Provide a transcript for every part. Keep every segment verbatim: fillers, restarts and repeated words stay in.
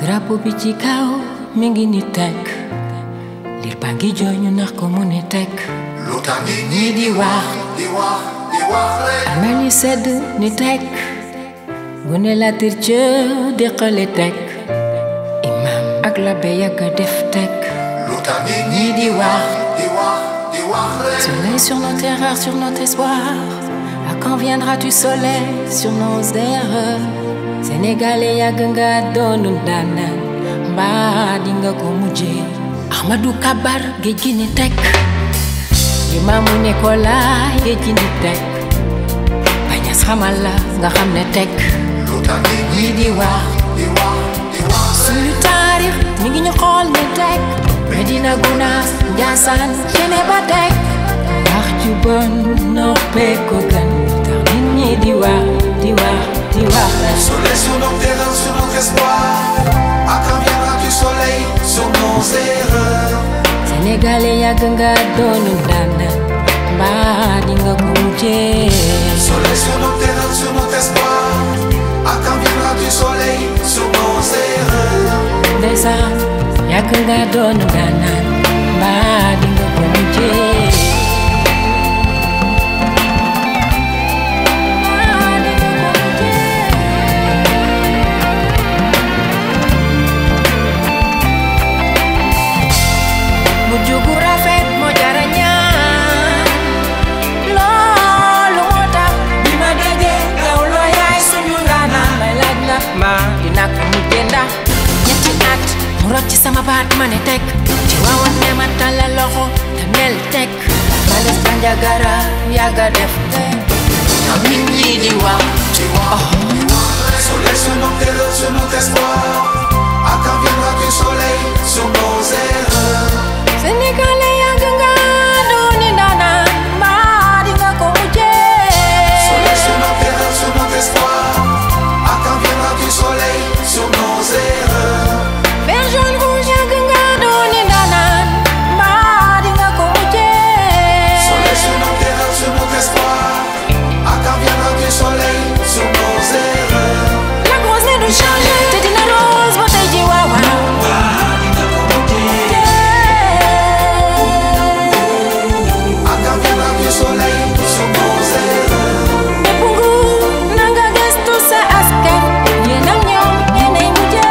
drapeau bi ci kaw mi ngi ni tek lir baa ngi jooy ñu nax ko mu ne tek lu tax nit ñi di wax di wax di wax rek amel yi sedd ni tek gune la tir ca déqale tek imam ak la be yàgg a def tek lu tax nit ñi di wax di wax di wax rek Soleil sur notre erreur, sur notre espoir. À quand viendras-tu soleil sur nos erreurs? Sénégalais yàgg nga doonu ndaanaan mbaa di nga ko mujjee. Ahmadou Kabar géej gi ni tek Limaamu Nicolas géej gi ni tek Bañas xamal la nga xam ne tek lu tax nit ñi di wax di wax di wax suñu taarix mi ngi ñu xool ne tek Medina Gunaas Njaasaan cene ba tek wax ju bon noppee ko gën tax nit ñi di wax di wax di wax Soleil sur nos terrains, sur notre espoir. À quand viendra du soleil sur nos erreurs? Sénégalais yàgg nga doonu ndaanaan mbaa di nga ko mujjee. Soleil sur nos terrains, sur notre espoir. À quand viendra du soleil sur nos erreurs? Ndeysaan yàgg nga doonu ndaanaan mbaa di nga ko mujjee. Jugu rafet moo jara ñaan loolu moo tax bi ma déggee Gawlo yaay suñu ndaanaan may laaj na ma dina ko mujjee ndax ñetti at mu rocc sama baat ma ne tek ci waawoon ne ma tàllal loxo te mel tek ma les Bandiagara yàgga def tek nit ñi di wax di wax di wax Soleil sur nos terrains, sur notre espoir. À quand viendra du soleil sur nos erreurs? Sénégalais yàgg nga dooni ndaanaan mbaa di nga ko mujjee. Soleil sur nos terrains, sur notre espoir. À quand viendra du soleil sur nos erreurs? Vert jaune rouge yàgg nga dooni ndaanaan mbaa di nga ko mujjee. Soleil sur nos terrains, sur notre espoir. À quand viendra du soleil sur nos erreurs? La grosse ne du changer te dina rose ba tey ji waaw waaw. Soleil sur nos erreurs. Bépp nguur na nga gëstu sa askan yéen ak ñoom yéenay mujjee.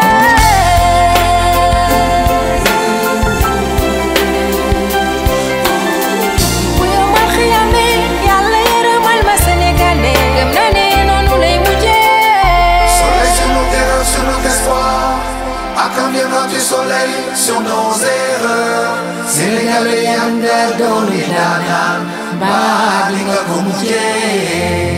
Bu yombal xiyamee Yàlla yërëmal ma Sénégalais gëm na ne noonu lay mujjee. Soleil sur nos terrains, sur notre espoir. À quand viendra du soleil sur nos erreurs? Sénégalais yàgg nga doonu ndaanaan mbaa di nga ko mujjee.